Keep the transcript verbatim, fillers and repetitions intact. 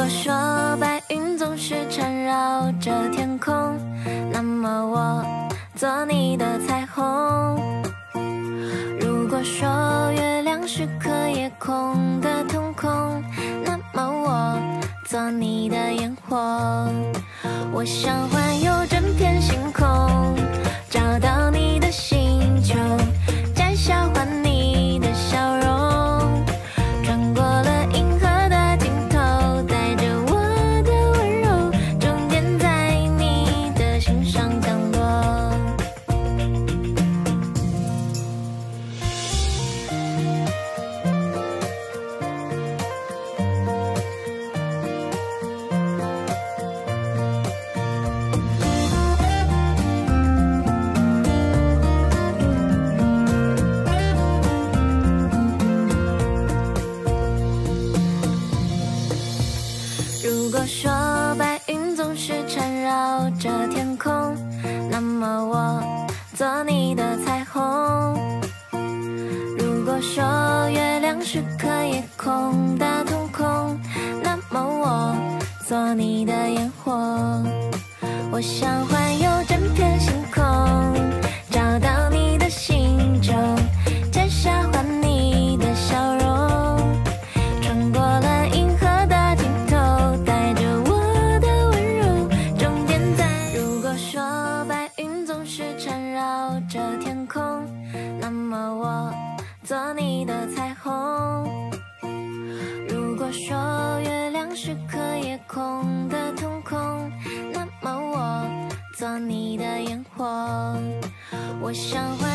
果说白云总是缠绕着天空，那么我做你的彩虹。如果说月亮是颗夜空的瞳孔，那么我做你的烟火。我想环游整片星空，找到你的星球，摘下换你的笑容，穿过了银河的尽头，带着我的温柔，终点在你的心上降落。如果说白云总是缠绕着天空，那么我做你的彩虹。如果说月亮是颗夜空的瞳孔，那么我做你的烟火。我想环游整片星空，找到你的星球，摘下换你的笑容，穿过了银河的尽头，带着我的温柔，终点在。如果说白云总是缠绕着天空，那么我做你的彩虹。如果说月亮是颗夜空的瞳孔，那么我做你的烟火。我想环